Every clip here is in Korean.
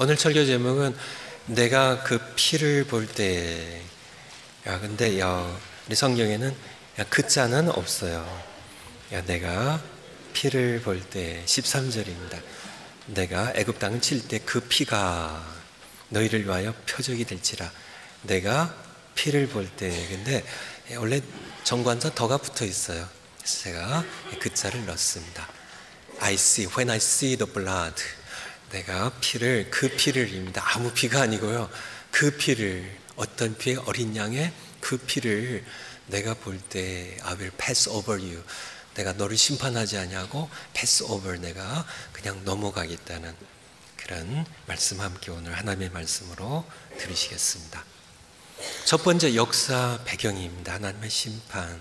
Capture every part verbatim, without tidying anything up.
오늘 설교 제목은 내가 그 피를 볼 때. 야, 근데 야, 우리 성경에는 야, 그 자는 없어요. 야, 내가 피를 볼 때. 십삼 절입니다. 내가 애굽 땅을 칠 때 그 피가 너희를 위하여 표적이 될지라. 내가 피를 볼 때. 근데 원래 정관사 더가 붙어 있어요. 그래서 제가 그 자를 넣습니다. I see, when I see the blood. 내가 피를, 그 피를입니다. 아무 피가 아니고요. 그 피를, 어떤 피의 어린 양의 그 피를 내가 볼 때 I will pass over you. 내가 너를 심판하지 아니하고 pass over, 내가 그냥 넘어가겠다는 그런 말씀 함께 오늘 하나님의 말씀으로 들으시겠습니다. 첫 번째 역사 배경입니다. 하나님의 심판.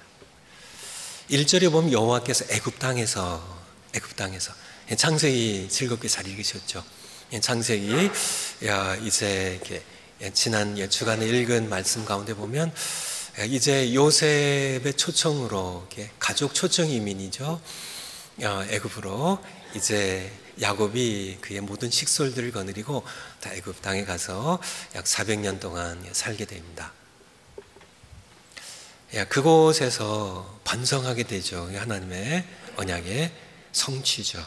일 절에 보면 여호와께서 애굽 땅에서 애굽 땅에서 창세기 즐겁게 잘 읽으셨죠. 창세기 야, 이제 이렇게 지난 주간에 읽은 말씀 가운데 보면 이제 요셉의 초청으로 가족 초청 이민이죠. 애굽으로 이제 야곱이 그의 모든 식솔들을 거느리고 다 애굽 땅에 가서 약 사백 년 동안 살게 됩니다. 그곳에서 번성하게 되죠. 하나님의 언약의 성취죠.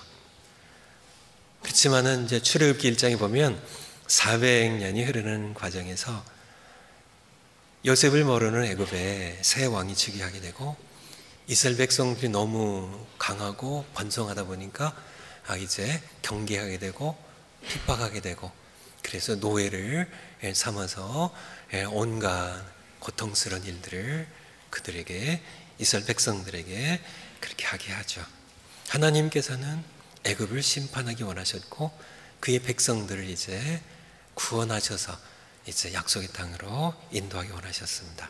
그렇지만은 이제 출애굽기 일 장에 보면 사백 년이 흐르는 과정에서 요셉을 모르는 애굽에 새 왕이 즉위하게 되고 이스라엘 백성들이 너무 강하고 번성하다 보니까 아 이제 경계하게 되고 핍박하게 되고 그래서 노예를 삼아서 온갖 고통스러운 일들을 그들에게 이스라엘 백성들에게 그렇게 하게 하죠. 하나님께서는 애굽을 심판하기 원하셨고 그의 백성들을 이제 구원하셔서 이제 약속의 땅으로 인도하기 원하셨습니다.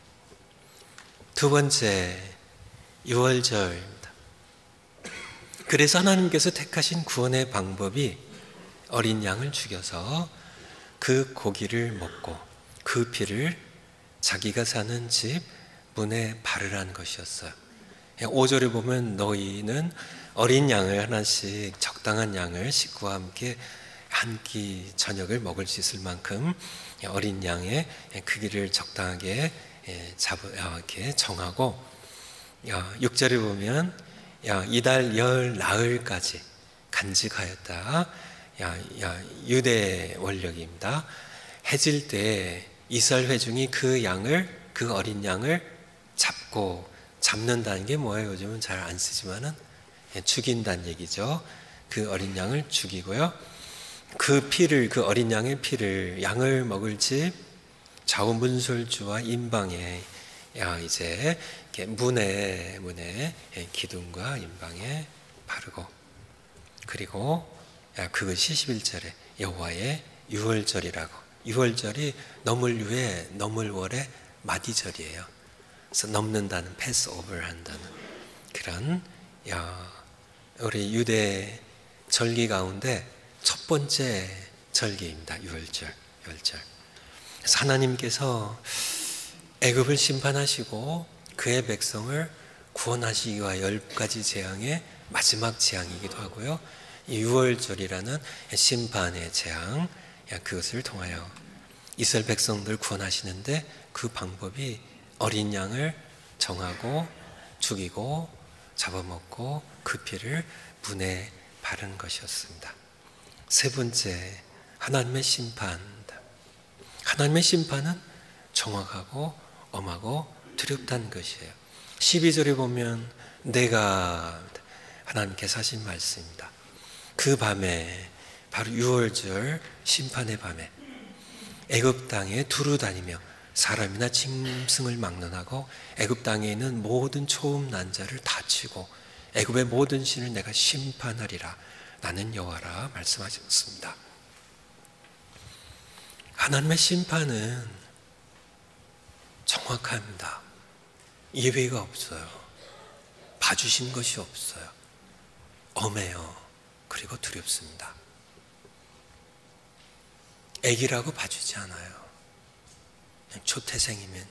두 번째, 유월절입니다. 그래서 하나님께서 택하신 구원의 방법이 어린 양을 죽여서 그 고기를 먹고 그 피를 자기가 사는 집 문에 바르라는 것이었어요. 오 절에 보면 너희는 어린 양을 하나씩 적당한 양을 식구와 함께 한 끼 저녁을 먹을 수 있을 만큼 어린 양의 크기를 적당하게 잡 이렇게 정하고 육 절에 보면 이달 열 나흘까지 간직하였다. 유대 원력입니다. 해질 때 이스라엘 회중이 그 양을 그 어린 양을 잡고 잡는다는 게 뭐예요? 요즘은 잘 안 쓰지만은 죽인다는 얘기죠. 그 어린 양을 죽이고요. 그 피를, 그 어린 양의 피를 양을 먹을 집 좌우 문술주와 임방에 이제 문에 문에 기둥과 임방에 바르고 그리고 그것이 십일 절에 여호와의 유월절이라고. 유월절이 넘을 유에 넘을 월의 마디절이에요. 그래서 넘는다는, 패스 오버를 한다는 그런 야, 우리 유대 절기 가운데 첫 번째 절기입니다. 유월절, 유월절. 그래서 하나님께서 애굽을 심판하시고 그의 백성을 구원하시기 위한 열 가지 재앙의 마지막 재앙이기도 하고요. 이 유월절이라는 심판의 재앙, 그것을 통하여 이스라엘 백성들 구원하시는데 그 방법이 어린 양을 정하고 죽이고 잡아먹고 그 피를 문에 바른 것이었습니다. 세 번째, 하나님의 심판. 하나님의 심판은 정확하고 엄하고 두렵다는 것이에요. 십이 절에 보면 내가 하나님께서 하신 말씀입니다. 그 밤에 바로 유월절 심판의 밤에 애굽 땅에 두루 다니며 사람이나 짐승을 막론하고 애굽 땅에 있는 모든 초음 난자를 다 치고 애굽의 모든 신을 내가 심판하리라. 나는 여호와라 말씀하셨습니다. 하나님의 심판은 정확합니다. 예외가 없어요. 봐주신 것이 없어요. 엄해요. 그리고 두렵습니다. 애기라고 봐주지 않아요. 그냥 초태생이면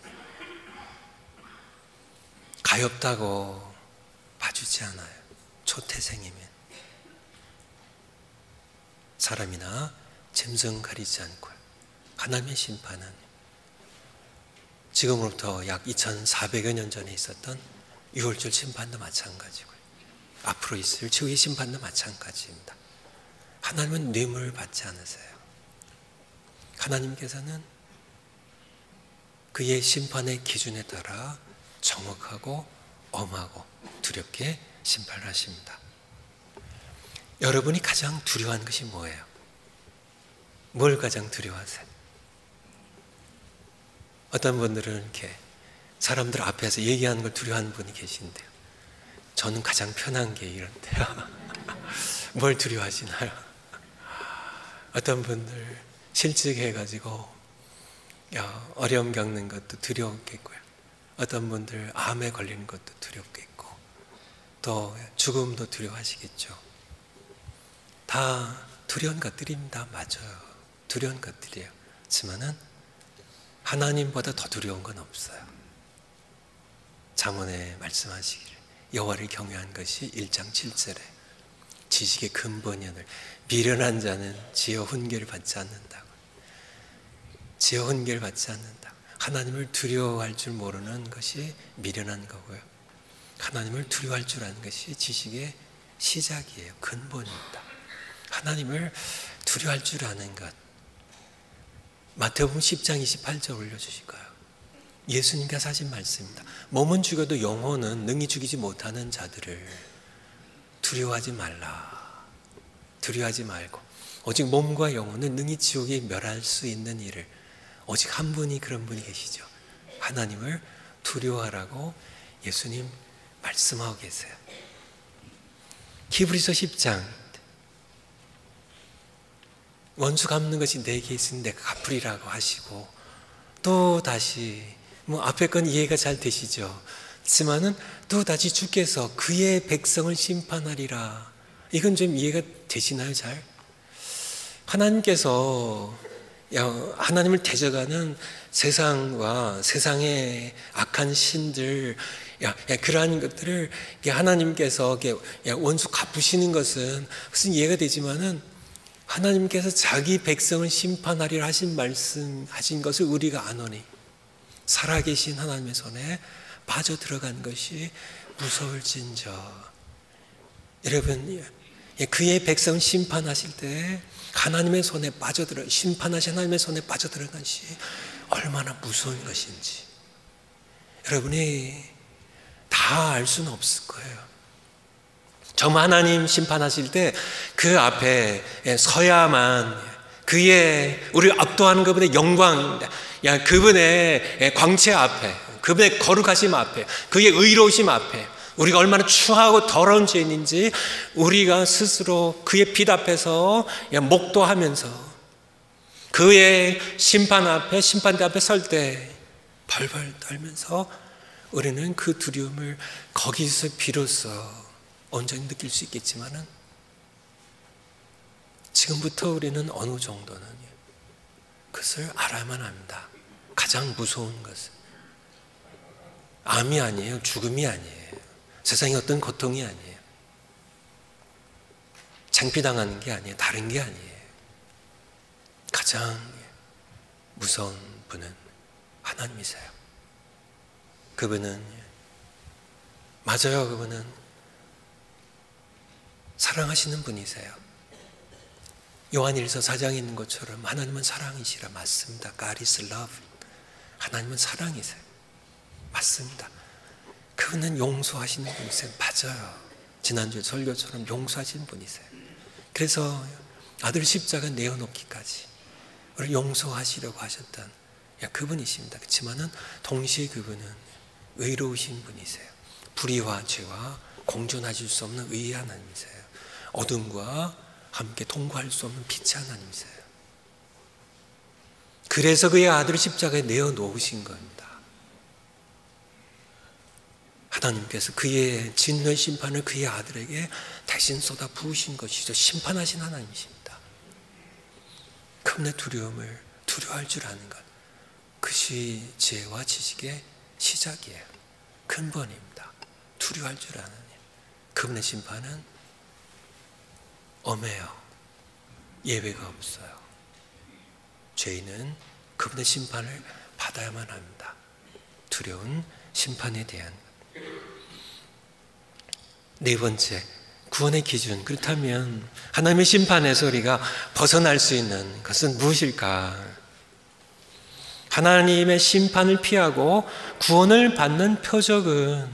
가엾다고 봐주지 않아요. 초태생이면 사람이나 짐승 가리지 않고요. 하나님의 심판은 지금으로부터 약 이천사백여 년 전에 있었던 유월절 심판도 마찬가지고요. 앞으로 있을 주의 심판도 마찬가지입니다. 하나님은 뇌물 받지 않으세요. 하나님께서는 그의 심판의 기준에 따라 정확하고 엄하고 두렵게 심판을 하십니다. 여러분이 가장 두려워하는 것이 뭐예요? 뭘 가장 두려워하세요? 어떤 분들은 이렇게 사람들 앞에서 얘기하는 걸 두려워하는 분이 계신데요. 저는 가장 편한 게 이런데요. 뭘 두려워하시나요? 어떤 분들 실직해가지고 야, 어려움 겪는 것도 두려웠겠고요. 어떤 분들 암에 걸리는 것도 두렵겠고 또 죽음도 두려워하시겠죠. 다 두려운 것들입니다. 맞아요. 두려운 것들이에요. 하지만은 하나님보다 더 두려운 건 없어요. 잠언에 말씀하시기를 여호와를 경외한 것이 일 장 칠 절에 지식의 근본이오늘 미련한 자는 지어 훈계를 받지 않는다고. 지어 훈계를 받지 않는다. 하나님을 두려워할 줄 모르는 것이 미련한 거고요. 하나님을 두려워할 줄 아는 것이 지식의 시작이에요. 근본입니다. 하나님을 두려워할 줄 아는 것. 마태복음 십 장 이십팔 절 올려주실까요? 예수님께서 하신 말씀입니다. 몸은 죽여도 영혼은 능히 죽이지 못하는 자들을 두려워하지 말라. 두려워하지 말고 오직 몸과 영혼을 능히 지옥에 멸할 수 있는 일을 오직 한 분이 그런 분이 계시죠. 하나님을 두려워하라고 예수님 말씀하고 계세요. 히브리서 십 장 원수 갚는 것이 내게 있으니 내가 갚으리라고 하시고 또 다시 뭐 앞에 건 이해가 잘 되시죠. 하지만은 또 다시 주께서 그의 백성을 심판하리라. 이건 좀 이해가 되시나요? 잘? 하나님께서 하나님을 대적하는 세상과 세상의 악한 신들 야, 야, 그러한 것들을 하나님께서 야, 원수 갚으시는 것은 무슨 이해가 되지만은 하나님께서 자기 백성을 심판하리라 하신 말씀 하신 것을 우리가 아노니 살아계신 하나님의 손에 빠져 들어간 것이 무서울진저. 여러분, 그의 백성을 심판하실 때 하나님의 손에 빠져들어 심판하신 하나님의 손에 빠져들어간 것이 얼마나 무서운 것인지 여러분이 다 알 수는 없을 거예요. 정말 하나님 심판하실 때 그 앞에 서야만 그의 우리를 압도하는 그분의 영광, 야 그분의 광채 앞에, 그분의 거룩하심 앞에, 그의 의로우심 앞에 우리가 얼마나 추하고 더러운 죄인인지 우리가 스스로 그의 빛 앞에서 목도하면서 그의 심판 앞에, 심판대 앞에 설 때 벌벌 떨면서 우리는 그 두려움을 거기서 비로소 온전히 느낄 수 있겠지만은 지금부터 우리는 어느 정도는 그것을 알아야만 합니다. 가장 무서운 것은 암이 아니에요. 죽음이 아니에요. 세상의 어떤 고통이 아니에요. 창피당하는 게 아니에요. 다른 게 아니에요. 가장 무서운 분은 하나님이세요. 그분은 맞아요. 그분은 사랑하시는 분이세요. 요한일서 사 장에 있는 것처럼 하나님은 사랑이시라. 맞습니다. God is love. 하나님은 사랑이세요. 맞습니다. 그분은 용서하시는 분이세요. 맞아요. 지난주에 설교처럼 용서하시는 분이세요. 그래서 아들 십자가 내어놓기까지 우리 용서하시려고 하셨던 그분이십니다. 그렇지만은 동시에 그분은 의로우신 분이세요. 불의와 죄와 공존하실 수 없는 의의 하나님이세요. 어둠과 함께 통과할 수 없는 빛의 하나님이세요. 그래서 그의 아들을 십자가에 내어놓으신 겁니다. 하나님께서 그의 진노의 심판을 그의 아들에게 대신 쏟아 부으신 것이죠. 심판하신 하나님이십니다. 그분의 두려움을 두려워할 줄 아는 것, 그것이 지혜와 지식의 시작이에요. 근본입니다. 두려워할 줄 아는 일. 그분의 심판은 엄해요. 예외가 없어요. 죄인은 그분의 심판을 받아야만 합니다. 두려운 심판에 대한 것. 네 번째, 구원의 기준. 그렇다면 하나님의 심판에서 우리가 벗어날 수 있는 것은 무엇일까? 하나님의 심판을 피하고 구원을 받는 표적은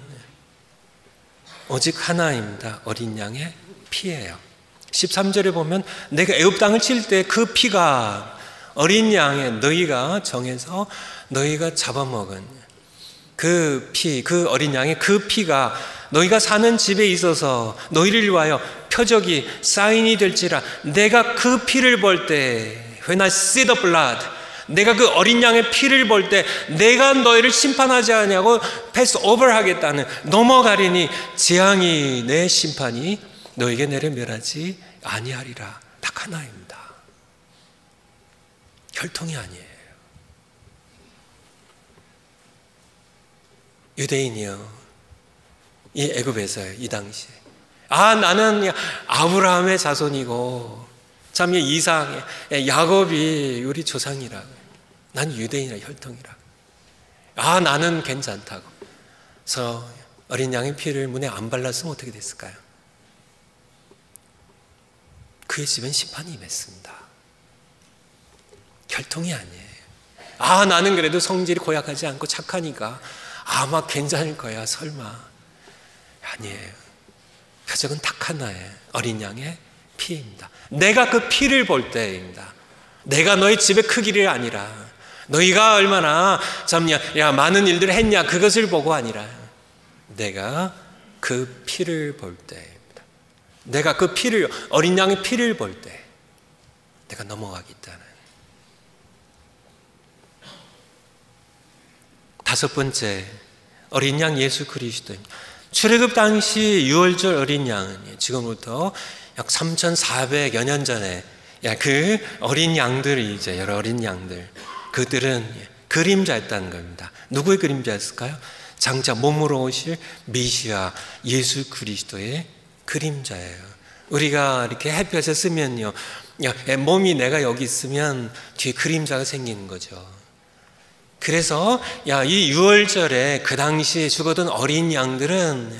오직 하나입니다. 어린 양의 피예요. 십삼 절에 보면 내가 애굽 땅을 칠 때 그 피가 어린 양의 너희가 정해서 너희가 잡아먹은 그 피, 그 어린 양의 그 피가 너희가 사는 집에 있어서 너희를 위하여 표적이 사인이 될지라. 내가 그 피를 볼 때 When I see the blood, 내가 그 어린 양의 피를 볼 때 내가 너희를 심판하지 않냐고 패스 오버 하겠다는, 넘어가리니 재앙이 내 심판이 너에게 내려 멸하지 아니하리라. 딱 하나입니다. 혈통이 아니에요. 유대인이요, 이 애굽에서요, 이 당시에 아 나는 아브라함의 자손이고 참 이삭, 야곱이 우리 조상이라고, 난 유대인이라 혈통이라고, 아 나는 괜찮다고. 그래서 어린 양의 피를 문에 안 발랐으면 어떻게 됐을까요? 그의 집엔 심판이 임했습니다. 혈통이 아니에요. 아 나는 그래도 성질이 고약하지 않고 착하니까 아마 괜찮을 거야 설마. 아니에요. 표적은 딱 하나예요. 어린 양의 피입니다. 내가 그 피를 볼 때입니다. 내가 너희 집의 크기를 아니라, 너희가 얼마나 참 야, 야 많은 일들을 했냐 그것을 보고 아니라, 내가 그 피를 볼 때입니다. 내가 그 피를, 어린 양의 피를 볼 때 내가 넘어가겠다는. 다섯 번째, 어린 양 예수 그리스도입니다. 출애굽 당시 유월절 어린 양은 지금부터 약 삼천사백여 년 전에 그 어린 양들이 이제 여러 어린 양들, 그들은 그림자였다는 겁니다. 누구의 그림자였을까요? 장차 몸으로 오실 메시아 예수 그리스도의 그림자예요. 우리가 이렇게 햇볕에 쓰면요, 몸이 내가 여기 있으면 뒤에 그림자가 생기는 거죠. 그래서 야, 이 유월절에 그 당시에 죽었던 어린 양들은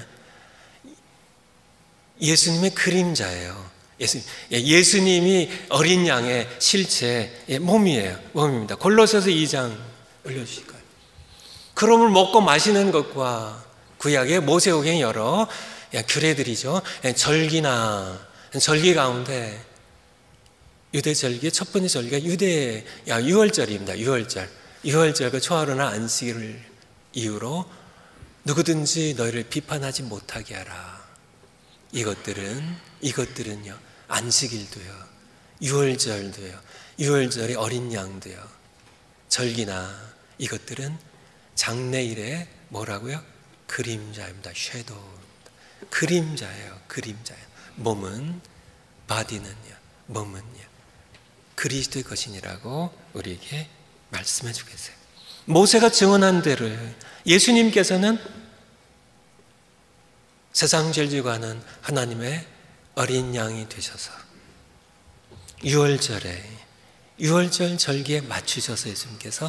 예수님의 그림자예요. 예수님, 예수님이 어린 양의 실체, 몸이에요. 몸입니다. 골로새서 이 장 올려주실 거예요. 그러므로 먹고 마시는 것과 구약의 모세오경의 여러 규례들이죠. 절기나 절기 가운데 유대 절기의 첫 번째 절기가 유대 유월절입니다. 유월절. 유월절과 초하루나 안식일을 이유로 누구든지 너희를 비판하지 못하게 하라. 이것들은 이것들은요, 안식일도요, 유월절도요, 유월절의 어린 양도요, 절기나 이것들은 장래일의 뭐라고요? 그림자입니다. 섀도우입니다. 그림자예요. 그림자예요. 몸은, 바디는요, 몸은요, 그리스도의 것이니라고 우리에게 말씀해 주겠어요. 모세가 증언한 대로 예수님께서는 세상 죄를 지고 하는 하나님의 어린 양이 되셔서 유월절에, 유월절 절기에 맞추셔서 예수님께서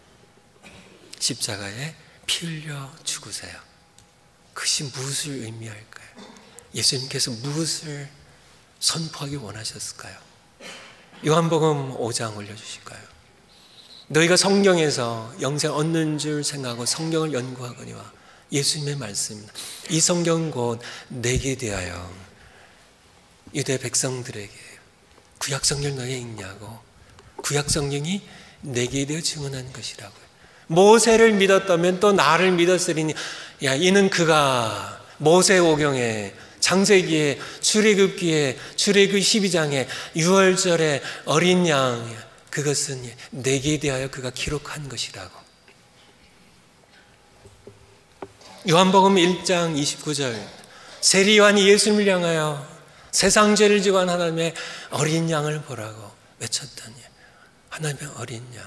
십자가에 피 흘려 죽으세요. 그것이 무엇을 의미할까요? 예수님께서 무엇을 선포하기 원하셨을까요? 요한복음 오 장 올려주실까요? 너희가 성경에서 영생 얻는 줄 생각하고 성경을 연구하거니와, 예수님의 말씀입니다. 이 성경 곧 내게 대하여 유대 백성들에게 구약 성경 너희 읽냐고, 구약 성경이 내게 대하여 증언한 것이라고요. 모세를 믿었다면 또 나를 믿었으리니, 야 이는 그가 모세오경에, 창세기에, 출애굽기에, 출애굽 십이 장에 유월절에 어린 양, 그것은 내게 대하여 그가 기록한 것이라고. 요한복음 일 장 이십구 절, 세리요한이 예수님을 향하여 세상 죄를 지고 한 하나님의 어린 양을 보라고 외쳤더니, 하나님의 어린 양.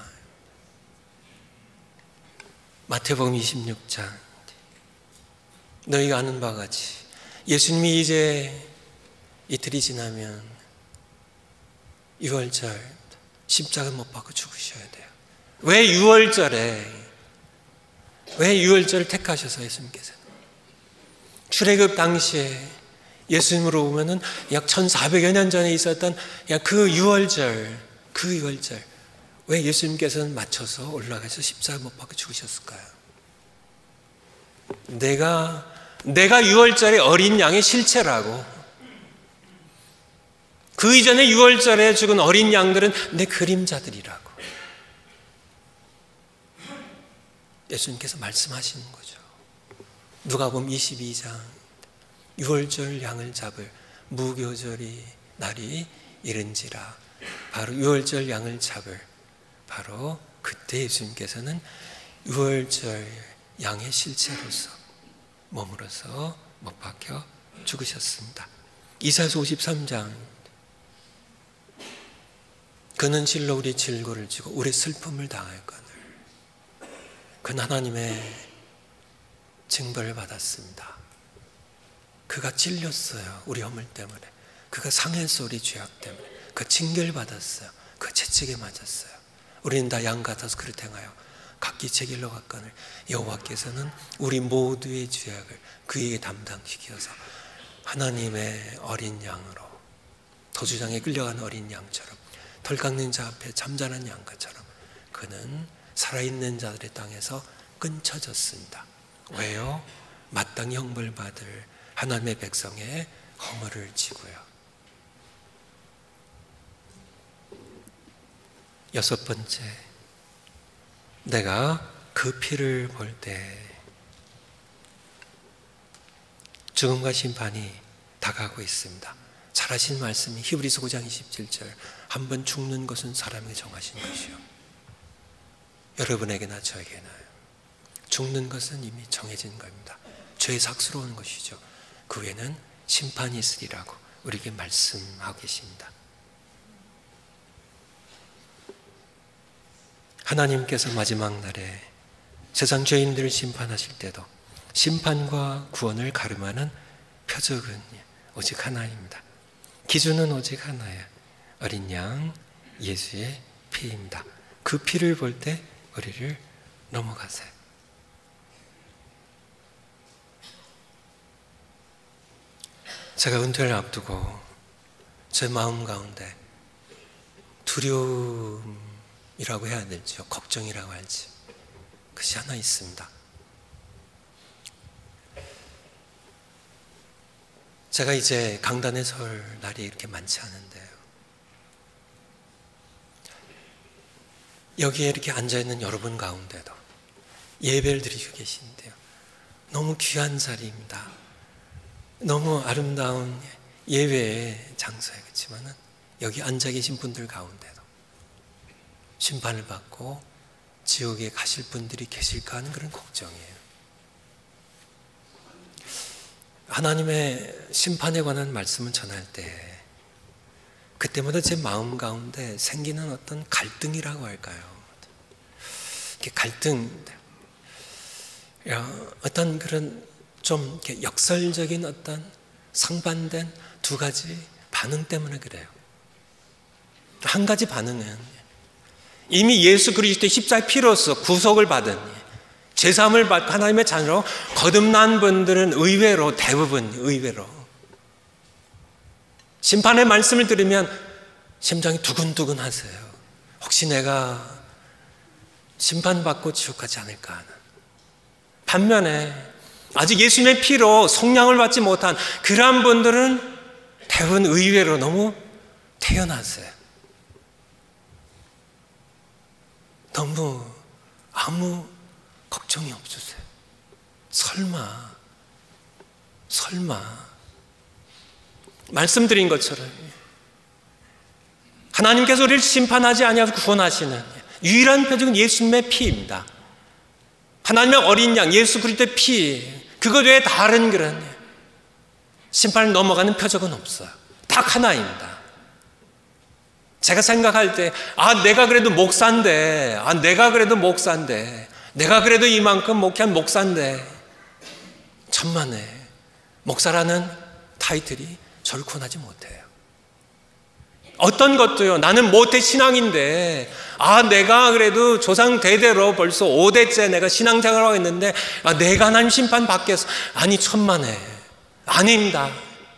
마태복음 이십육 장, 너희가 아는 바와 같이 예수님이 이제 이틀이 지나면 유월절 십자가 못 박고 죽으셔야 돼요. 왜 유월절에 왜 유월절을 택하셔서 예수님께서 출애굽 당시에 예수님으로 보면은 약 천사백여 년 전에 있었던 그 유월절, 그 유월절 왜 예수님께서는 맞춰서 올라가서 십자가 못 박고 죽으셨을까요? 내가 내가 유월절의 어린 양의 실체라고. 그 이전에 유월절에 죽은 어린 양들은 내 그림자들이라고 예수님께서 말씀하시는 거죠. 누가복음 이십이 장 유월절 양을 잡을 무교절이 날이 이른지라. 바로 유월절 양을 잡을 바로 그때 예수님께서는 유월절 양의 실체로서 머물어서 못 박혀 죽으셨습니다. 이사야서 오십삼 장 그는 실로 우리 질고를 지고 우리 슬픔을 당할거늘 그는 하나님의 징벌을 받았습니다. 그가 찔렸어요. 우리 허물 때문에. 그가 상했어. 우리 죄악 때문에. 그 징계를 받았어요. 그 채찍에 맞았어요. 우리는 다 양 같아서 그릇 행하여 각기 제 길로 갔거늘 여호와께서는 우리 모두의 죄악을 그에게 담당시켜서 하나님의 어린 양으로 도주장에 끌려간 어린 양처럼 덜 깎는 자 앞에 잠자는 양같처럼 그는 살아있는 자들의 땅에서 끊쳐졌습니다. 왜요? 마땅히 형벌 받을 하나님의 백성의 허물을 지고요. 여섯 번째, 내가 그 피를 볼 때 죽음과 심판이 다가오고 있습니다. 잘하신 말씀이 히브리서 구 장 이십칠 절 한 번 죽는 것은 사람에게 정하신 것이요 여러분에게나 저에게나 죽는 것은 이미 정해진 겁니다. 죄의 삭스러운 것이죠. 그 후에는 심판이 있으리라고 우리에게 말씀하고 계십니다. 하나님께서 마지막 날에 세상 죄인들을 심판하실 때도 심판과 구원을 가름하는 표적은 오직 하나입니다. 기준은 오직 하나예요. 어린 양 예수의 피입니다. 그 피를 볼 때 우리를 넘어가세요. 제가 은퇴를 앞두고 제 마음 가운데 두려움이라고 해야 될지요, 걱정이라고 할지 그것이 하나 있습니다. 제가 이제 강단에 설 날이 이렇게 많지 않은데요, 여기에 이렇게 앉아있는 여러분 가운데도 예배를 드리고 계신데요, 너무 귀한 자리입니다. 너무 아름다운 예배의 장소에, 그렇지만은 여기 앉아 계신 분들 가운데도 심판을 받고 지옥에 가실 분들이 계실까 하는 그런 걱정이에요. 하나님의 심판에 관한 말씀을 전할 때 그때마다 제 마음 가운데 생기는 어떤 갈등이라고 할까요? 이렇게 갈등, 어떤 그런 좀 이렇게 역설적인 어떤 상반된 두 가지 반응 때문에 그래요. 한 가지 반응은 이미 예수 그리스도의 십자가의 피로서 구속을 받은, 제사함을 받고 하나님의 자녀로 거듭난 분들은 의외로, 대부분 의외로 심판의 말씀을 들으면 심장이 두근두근 하세요. 혹시 내가 심판받고 지옥 가지 않을까 하는. 반면에 아직 예수님의 피로 속량을 받지 못한 그러한 분들은 대부분 의외로 너무 태연하세요. 너무 아무 걱정이 없으세요. 설마, 설마. 말씀드린 것처럼 하나님께서 우리를 심판하지 아니하고 구원하시는 유일한 표적은 예수님의 피입니다. 하나님의 어린 양 예수 그리스도의 피, 그것 외에 다른 그런 심판을 넘어가는 표적은 없어요. 딱 하나입니다. 제가 생각할 때, 아 내가 그래도 목사인데, 아 내가 그래도 목사인데, 내가 그래도 이만큼 목회한 목사인데, 천만에 목사라는 타이틀이 저를 구원하지 못해요. 어떤 것도요. 나는 모태 신앙인데 아 내가 그래도 조상 대대로 벌써 오 대째 내가 신앙생활을 하고 있는데 아, 내가 하나님 심판 받겠어. 아니 천만에 아닙니다.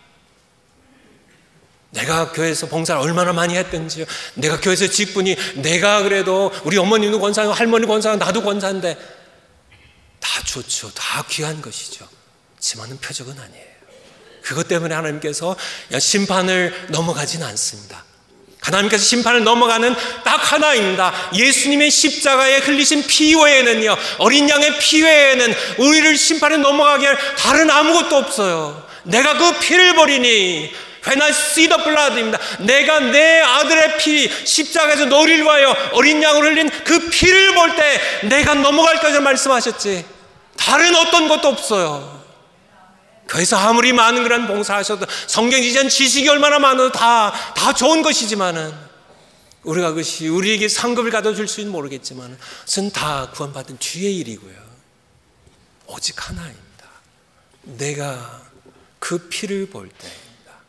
내가 교회에서 봉사를 얼마나 많이 했든지요. 내가 교회에서 직분이 내가 그래도 우리 어머니도 권사하고 할머니 권사하고 나도 권사인데 다 좋죠. 다 귀한 것이죠. 하지만은 표적은 아니에요. 그것 때문에 하나님께서 심판을 넘어가지는 않습니다. 하나님께서 심판을 넘어가는 딱 하나입니다. 예수님의 십자가에 흘리신 피 외에는요, 어린 양의 피 외에는 우리를 심판에 넘어가게 할 다른 아무것도 없어요. 내가 그 피를 버리니 When I see the blood입니다. 내가 내 아들의 피, 십자가에서 너를 위하여 어린 양을 흘린 그 피를 볼 때 내가 넘어갈 것을 말씀하셨지 다른 어떤 것도 없어요. 그래서 아무리 많은 그런 봉사하셔도 성경 지전 지식이 얼마나 많아도 다, 다 좋은 것이지만은 우리가 그것이 우리에게 상급을 가져줄 수는 모르겠지만 그것은 다 구원받은 주의 일이고요. 오직 하나입니다. 내가 그 피를 볼 때입니다.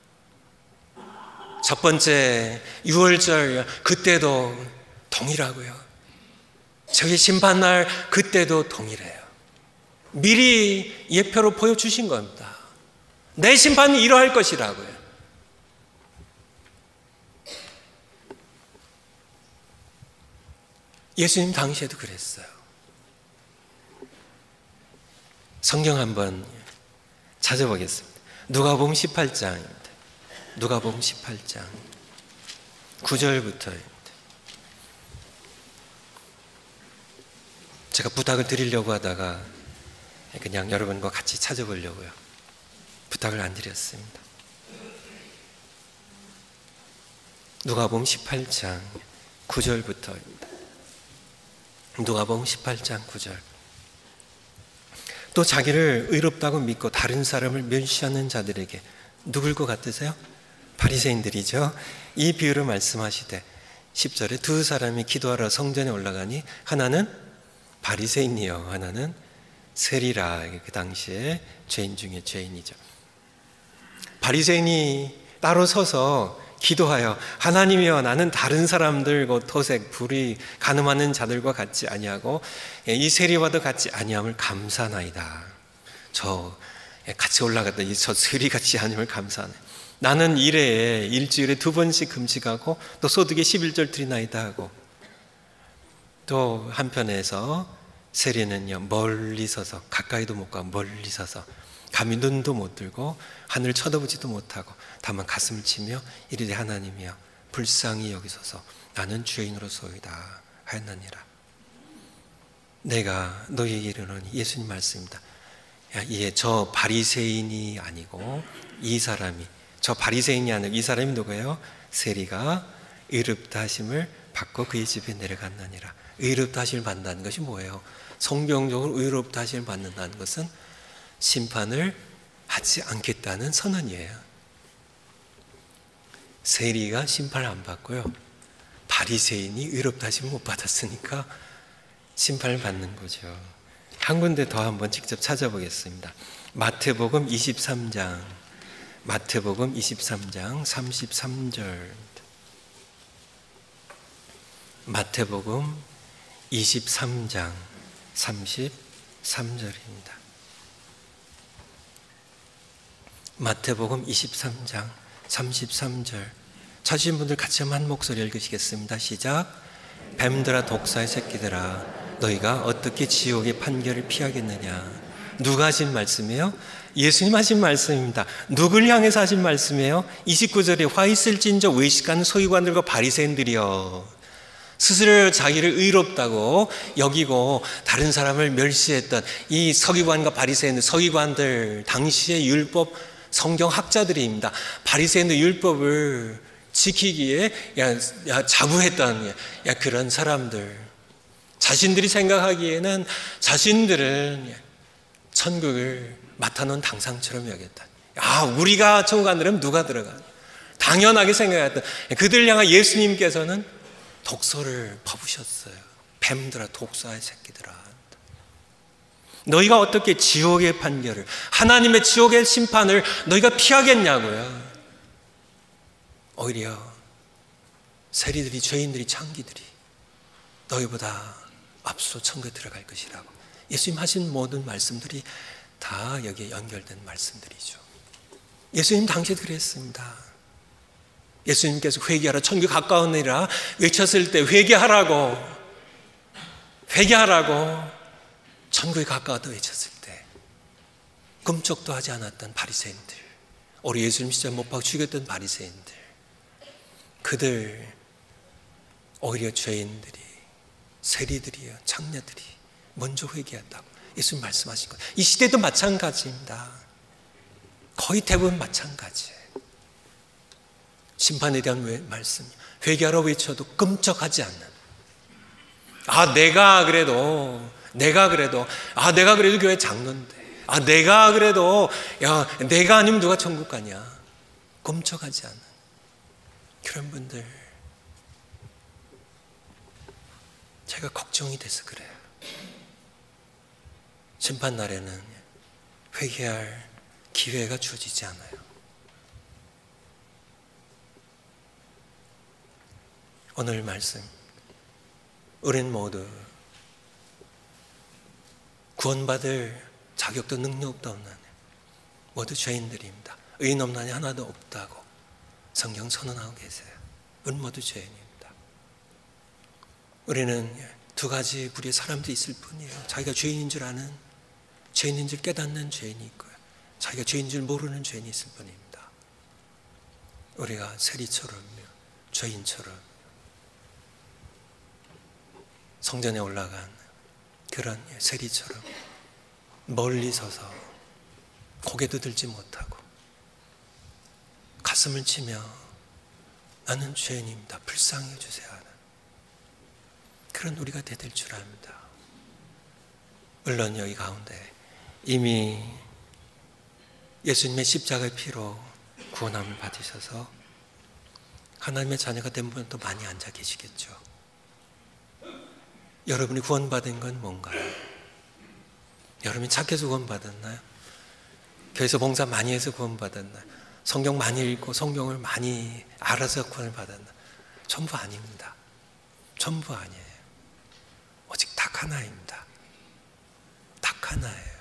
첫 번째 유월절 그때도 동일하고요. 저희 심판날 그때도 동일해요. 미리 예표로 보여주신 겁니다. 내 심판이 이러할 것이라고요. 예수님 당시에도 그랬어요. 성경 한번 찾아보겠습니다. 누가복음 십팔 장입니다. 누가복음 십팔 장 구 절부터입니다. 제가 부탁을 드리려고 하다가 그냥 여러분과 같이 찾아보려고요. 부탁을 안 드렸습니다. 누가복음 십팔 장 구 절부터입니다. 누가복음 십팔 장 구 절. 또 자기를 의롭다고 믿고 다른 사람을 멸시하는 자들에게 누굴 것 같으세요? 바리새인들이죠. 이 비유를 말씀하시되 십 절에 두 사람이 기도하러 성전에 올라가니 하나는 바리새인이요 하나는 세리라. 그 당시에 죄인 중에 죄인이죠. 바리새인이 따로 서서 기도하여 하나님이여 나는 다른 사람들 곧 토색 불의 간음하는 자들과 같지 아니하고 이 세리와도 같지 아니함을 감사나이다. 저 같이 올라갔다 이 저 세리 같지 아니함을 감사하네. 나는 일에 일주일에 두 번씩 금식하고 또 소득의 십일 절 드리나이다 하고 또 한편에서 세리는요 멀리 서서 가까이도 못 가고 멀리 서서 감히 눈도 못 들고 하늘을 쳐다보지도 못하고 다만 가슴을 치며 이르되 하나님이여 불쌍히 여기소서 나는 죄인으로소이다 하였느니라. 내가 너희에게 이르노니 예수님 말씀입니다. 야, 이게 저 바리새인이 아니고 이 사람이 저 바리새인이 아니고 이 사람이 누구예요? 세리가 의롭다 하심을 받고 그의 집에 내려갔느니라. 의롭다 하심을 받는다는 것이 뭐예요? 성경적으로 의롭다 하심을 받는다는 것은 심판을 하지 않겠다는 선언이에요. 세리가 심판을 안 받고요, 바리새인이 의롭다 하심을 못 받았으니까 심판을 받는 거죠. 한 군데 더 한번 직접 찾아보겠습니다. 마태복음 이십삼 장 마태복음 이십삼 장 삼십삼 절 마태복음 이십삼 장 삼십삼 절입니다. 마태복음 이십삼 장 삼십삼 절 찾으신 분들 같이 한 목소리 읽으시겠습니다. 시작. 뱀들아 독사의 새끼들아 너희가 어떻게 지옥의 판결을 피하겠느냐. 누가 하신 말씀이에요? 예수님 하신 말씀입니다. 누굴 향해서 하신 말씀이에요? 이십구 절에 화 있을진저 외식하는 서기관들과 바리새인들이여 스스로 자기를 의롭다고 여기고 다른 사람을 멸시했던 이 서기관과 바리새인들, 서기관들 당시의 율법 성경학자들입니다. 바리새인들 율법을 지키기에 야, 야, 자부했던 야, 그런 사람들, 자신들이 생각하기에는 자신들은 천국을 맡아놓은 당상처럼 여겼다. 아, 우리가 천국 안 들어가면 누가 들어가? 당연하게 생각했던 그들 향한 예수님께서는 독소를 퍼부셨어요. 뱀들아 독사의 새끼들아 너희가 어떻게 지옥의 판결을, 하나님의 지옥의 심판을 너희가 피하겠냐고요. 오히려 세리들이, 죄인들이, 창기들이 너희보다 앞서 천국에 들어갈 것이라고. 예수님 하신 모든 말씀들이 다 여기에 연결된 말씀들이죠. 예수님 당시에도 그랬습니다. 예수님께서 회개하라, 천국이 가까우니라 외쳤을 때 회개하라고, 회개하라고 천국이 가까웠다 외쳤을 때 끔찍도 하지 않았던 바리새인들, 우리 예수님 십자가에 못 박아 죽였던 바리새인들, 그들 오히려 죄인들이, 세리들이요, 창녀들이 먼저 회개한다고 예수님 말씀하신 거예요. 이 시대도 마찬가지입니다. 거의 대부분 마찬가지예요. 심판에 대한 말씀, 회개하라 외쳐도 끔찍하지 않는, 아 내가 그래도 내가 그래도 아 내가 그래도 교회 장로인데, 아 내가 그래도 야 내가 아니면 누가 천국 가냐, 끔찍하지 않는 그런 분들, 제가 걱정이 돼서 그래요. 심판날에는 회개할 기회가 주어지지 않아요. 오늘 말씀, 우리는 모두 구원받을 자격도 능력도 없는 모두 죄인들입니다. 의인 없나니 하나도 없다고 성경 선언하고 계세요. 우리는 모두 죄인입니다. 우리는 두 가지 부류의 사람들이 있을 뿐이에요. 자기가 죄인인 줄 아는, 죄인인 줄 깨닫는 죄인이 있고요, 자기가 죄인인 줄 모르는 죄인이 있을 뿐입니다. 우리가 세리처럼, 죄인처럼 성전에 올라간 그런 세리처럼 멀리 서서 고개도 들지 못하고 가슴을 치며 나는 죄인입니다, 불쌍히 해주세요 하는 그런 우리가 되될 줄 압니다. 물론 여기 가운데 이미 예수님의 십자가의 피로 구원함을 받으셔서 하나님의 자녀가 된 분도 많이 앉아 계시겠죠. 여러분이 구원받은 건 뭔가요? 여러분이 착해서 구원받았나요? 교회에서 봉사 많이 해서 구원받았나요? 성경 많이 읽고 성경을 많이 알아서 구원을 받았나요? 전부 아닙니다. 전부 아니에요. 오직 딱 하나입니다. 딱 하나예요.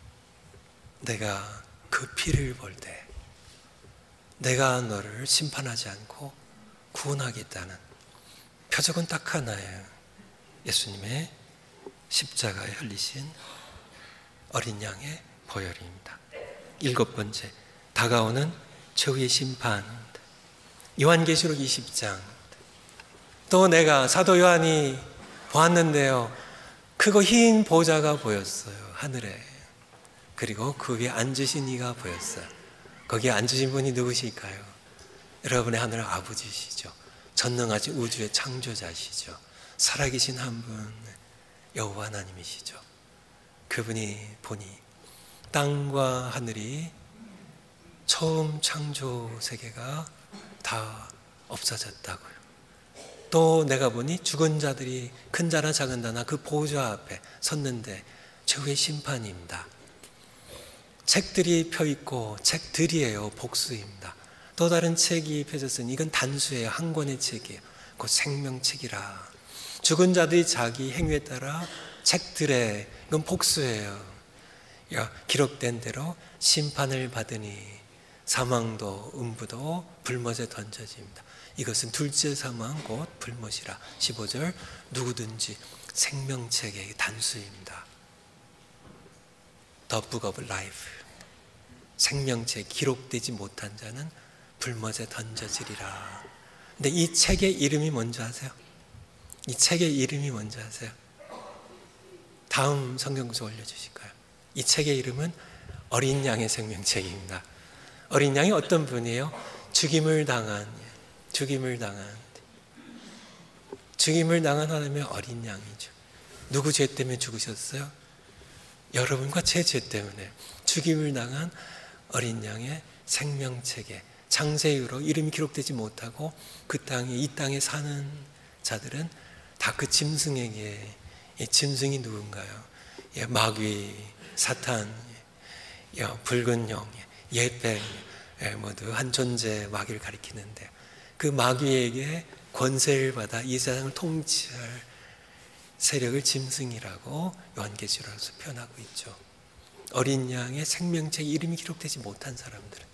내가 그 피를 볼 때 내가 너를 심판하지 않고 구원하겠다는 표적은 딱 하나예요. 예수님의 십자가에 흘리신 어린 양의 보혈입니다. 일곱 번째, 다가오는 최후의 심판. 요한계시록 이십 장. 또 내가 사도 요한이 보았는데요, 크고 흰 보좌가 보였어요, 하늘에. 그리고 그 위에 앉으신 이가 보였어요. 거기에 앉으신 분이 누구실까요? 여러분의 하늘 아버지시죠. 전능하신 우주의 창조자시죠. 살아계신 한 분, 여호와 하나님이시죠. 그분이 보니 땅과 하늘이 처음 창조 세계가 다 없어졌다고요. 또 내가 보니 죽은 자들이 큰 자나 작은 자나 그 보좌 앞에 섰는데 최후의 심판입니다. 책들이 펴있고, 책들이에요, 복수입니다. 또 다른 책이 펴졌으니 이건 단수예요. 한 권의 책이에요. 그 생명책이라. 죽은 자들이 자기 행위에 따라 책들에, 이건 복수예요. 기록된 대로 심판을 받으니 사망도 음부도 불못에 던져집니다. 이것은 둘째 사망 곧 불못이라. 십오 절, 누구든지 생명책의 단수입니다. The Book of Life, 생명책 기록되지 못한 자는 불못에 던져지리라. 근데 이 책의 이름이 뭔지 아세요? 이 책의 이름이 뭔지 아세요? 다음 성경구절 올려주실까요? 이 책의 이름은 어린 양의 생명책입니다. 어린 양이 어떤 분이에요? 죽임을 당한, 죽임을 당한, 죽임을 당한 하나님의 어린 양이죠. 누구 죄 때문에 죽으셨어요? 여러분과 제 죄 때문에 죽임을 당한 어린 양의 생명책에 창세 이후로 이름이 기록되지 못하고 그 땅에, 이 땅에 사는 자들은 다 그 짐승에게, 이 짐승이 누군가요? 예, 마귀, 사탄, 예, 붉은 영, 옛뱀, 예, 모두 한 존재 마귀를 가리키는데 그 마귀에게 권세를 받아 이 세상을 통치할 세력을 짐승이라고 요한계시록에서 표현하고 있죠. 어린 양의 생명책 이름이 기록되지 못한 사람들은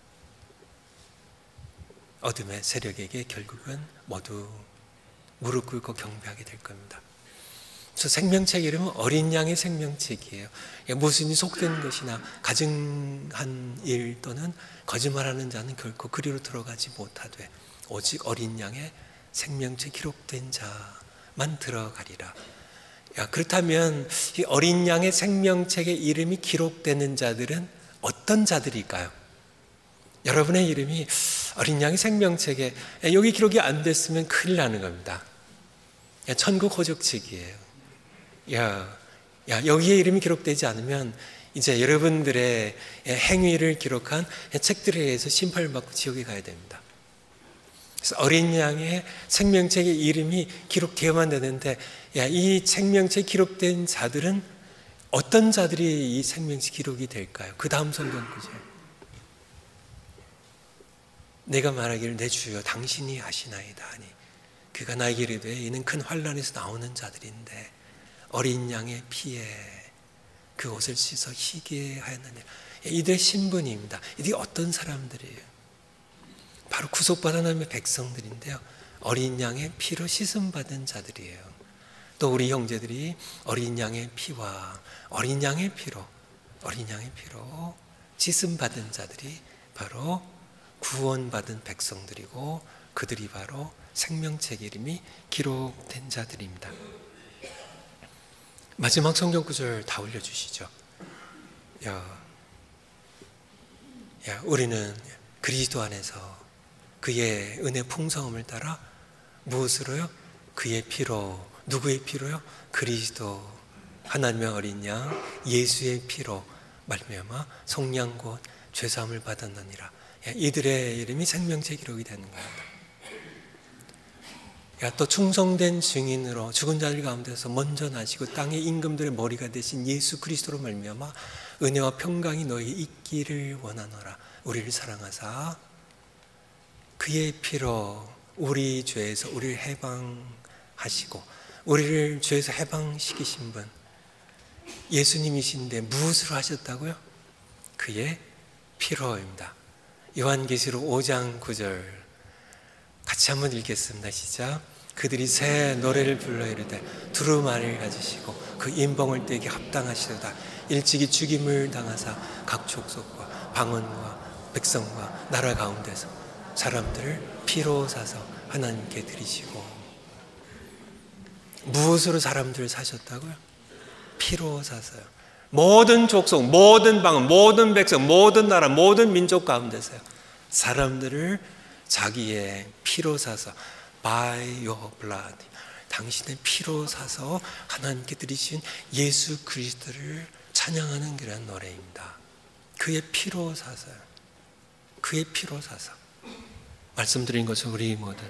어둠의 세력에게 결국은 모두 무릎 꿇고 경배하게 될 겁니다. 그래서 생명책 이름은 어린 양의 생명책이에요. 모순이 속된 것이나 가증한 일 또는 거짓말하는 자는 결코 그리로 들어가지 못하되 오직 어린 양의 생명책 기록된 자만 들어가리라. 야, 그렇다면 이 어린 양의 생명책의 이름이 기록되는 자들은 어떤 자들일까요? 여러분의 이름이 어린 양의 생명책에 여기 기록이 안 됐으면 큰일 나는 겁니다. 야, 천국 호적책이에요. 야, 야, 여기에 이름이 기록되지 않으면 이제 여러분들의 행위를 기록한 책들에 의해서 심판을 받고 지옥에 가야 됩니다. 그래서 어린 양의 생명책의 이름이 기록되어야만 되는데, 야, 이 생명책 기록된 자들은 어떤 자들이 이 생명책 기록이 될까요? 그 다음 성경 구절. 내가 말하기를 내 주여 당신이 아시나이다 하니 그가 나에게 이르되 이는 큰 환난에서 나오는 자들인데 어린 양의 피에 그 옷을 씻어 희게 하였느냐. 이들의 신분입니다. 이들이 어떤 사람들이에요? 바로 구속받은 하나님의 백성들인데요, 어린 양의 피로 씻음받은 자들이에요. 또 우리 형제들이 어린 양의 피와 어린 양의 피로 어린 양의 피로 씻음받은 자들이 바로 구원받은 백성들이고 그들이 바로 생명책 이름이 기록된 자들입니다. 마지막 성경 구절 다 올려주시죠. 야, 야, 우리는 그리스도 안에서 그의 은혜 풍성함을 따라 무엇으로요? 그의 피로. 누구의 피로요? 그리스도 하나님의 어린 양 예수의 피로 말미암아 속량 곧 죄사함을 받았느니라. 이들의 이름이 생명책 기록이 되는 겁니다. 또 충성된 증인으로 죽은 자들 가운데서 먼저 나시고 땅의 임금들의 머리가 되신 예수 그리스도로 말미암아 은혜와 평강이 너희에 있기를 원하노라. 우리를 사랑하사 그의 피로 우리 죄에서 우리를 해방하시고 우리를 죄에서 해방시키신 분 예수님이신데 무엇으로 하셨다고요? 그의 피로입니다. 요한계시록 오 장 구 절 같이 한번 읽겠습니다. 시작. 그들이 새 노래를 불러 이르되 두루마리를 가지시고 그 인봉을 떼기 합당하시도다. 일찍이 죽임을 당하사 각 족속과 방언과 백성과 나라 가운데서 사람들을 피로 사서 하나님께 드리시고. 무엇으로 사람들을 사셨다고요? 피로 사서요. 모든 족속, 모든 방언, 모든 백성, 모든 나라, 모든 민족 가운데서요 사람들을 자기의 피로 사서 by your blood, 당신의 피로 사서 하나님께 드리신 예수 그리스도를 찬양하는 그런 노래입니다. 그의 피로 사서요. 그의 피로 사서. 말씀드린 것처럼 우리 모두는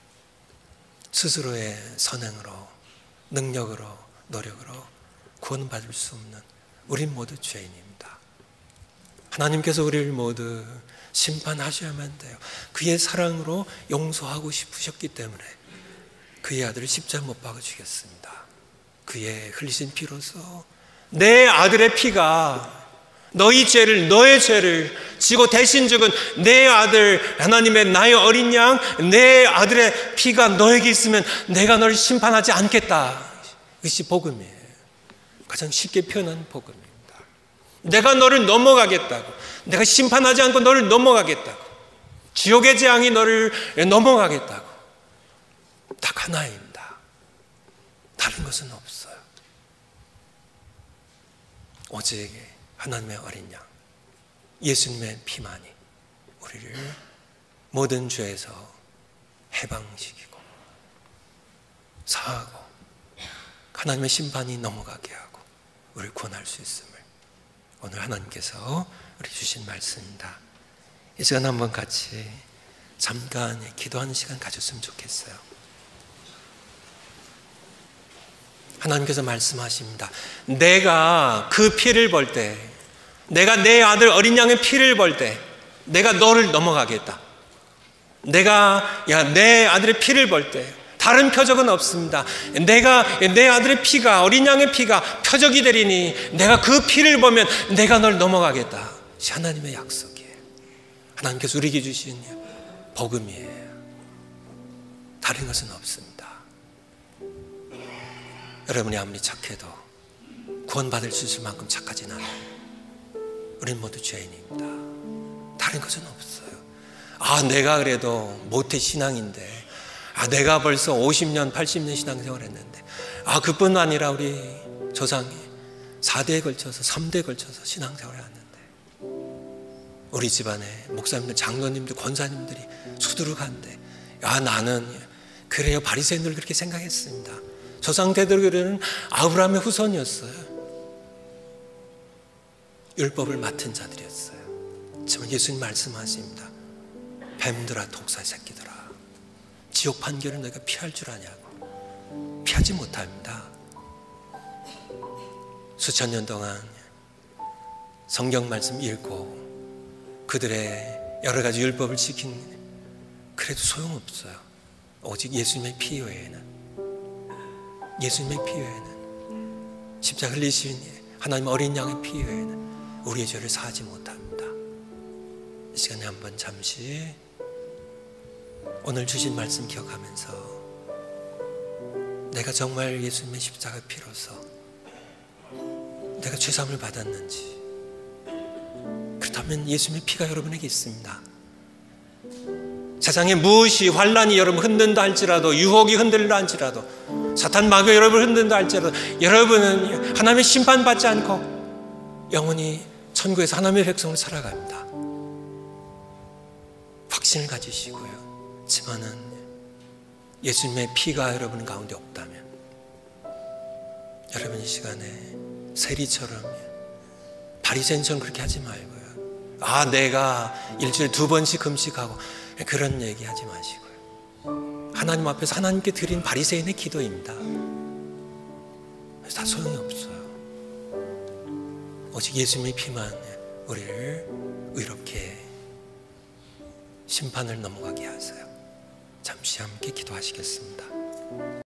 스스로의 선행으로, 능력으로, 노력으로 구원받을 수 없는 우린 모두 죄인입니다. 하나님께서 우리를 모두 심판하셔야만 돼요. 그의 사랑으로 용서하고 싶으셨기 때문에 그의 아들을 십자가 못 박아 주겠습니다. 그의 흘리신 피로서 내 아들의 피가 너희 죄를, 너의 죄를 지고 대신 죽은 내 아들, 하나님의 나의 어린 양, 내 아들의 피가 너에게 있으면 내가 너를 심판하지 않겠다. 이것이 복음이에요. 가장 쉽게 표현한 복음입니다. 내가 너를 넘어가겠다고, 내가 심판하지 않고 너를 넘어가겠다고, 지옥의 재앙이 너를 넘어가겠다고. 딱 하나입니다. 다른 것은 없어요. 오직 하나님의 어린 양 예수님의 피만이 우리를 모든 죄에서 해방시키고 사하고 하나님의 심판이 넘어가게 하고 우리를 구원할 수 있음을 오늘 하나님께서 우리 주신 말씀입니다. 이 시간 한번 같이 잠깐 기도하는 시간 가졌으면 좋겠어요. 하나님께서 말씀하십니다. 내가 그 피를 벌 때, 내가 내 아들 어린 양의 피를 벌 때 내가 너를 넘어가겠다. 내가 야, 내 아들의 피를 볼 때 다른 표적은 없습니다. 내가 내 아들의 피가, 어린 양의 피가 표적이 되리니 내가 그 피를 보면 내가 널 넘어가겠다. 하나님의 약속이에요. 하나님께서 우리에게 주신 복음이에요. 다른 것은 없습니다. 여러분이 아무리 착해도 구원받을 수 있을 만큼 착하진 않아요. 우린 모두 죄인입니다. 다른 것은 없어요. 아, 내가 그래도 모태 신앙인데, 아, 내가 벌써 오십 년, 팔십 년 신앙생활 했는데, 아, 그뿐 아니라 우리 조상이 사 대에 걸쳐서, 삼 대에 걸쳐서 신앙생활을 했는데, 우리 집안에 목사님들, 장로님들, 권사님들이 수두룩한데, 아, 나는 그래요. 바리새인들 그렇게 생각했습니다. 조상 대들은 아브라함의 후손이었어요. 율법을 맡은 자들이었어요. 정말 예수님 말씀하십니다. 뱀들아, 독사의 새끼들아, 지옥 판결을 너희가 피할 줄 아냐고. 피하지 못합니다. 수천 년 동안 성경 말씀 읽고 그들의 여러 가지 율법을 지킨, 그래도 소용없어요. 오직 예수님의 피 외에는, 예수님의 피 외에는, 십자가 흘리신 하나님 어린 양의 피 외에는 우리의 죄를 사하지 못합니다. 이 시간에 한번 잠시 오늘 주신 말씀 기억하면서 내가 정말 예수님의 십자가 피로서 내가 죄사함을 받았는지, 그렇다면 예수님의 피가 여러분에게 있습니다. 세상에 무엇이 환란이 여러분 흔든다 할지라도, 유혹이 흔들다 할지라도, 사탄 마귀가 여러분을 흔든다 할지라도, 여러분은 하나님의 심판받지 않고 영원히 천국에서 하나님의 백성으로 살아갑니다. 확신을 가지시고요. 하지만은 예수님의 피가 여러분 가운데 없다면, 여러분 이 시간에 세리처럼, 바리새인처럼 그렇게 하지 말고요. 아, 내가 일주일에 두 번씩 금식하고, 그런 얘기 하지 마시고요. 하나님 앞에서 하나님께 드린 바리새인의 기도입니다. 다 소용이 없어요. 오직 예수님의 피만 우리를 의롭게 심판을 넘어가게 하세요. 잠시 함께 기도하시겠습니다.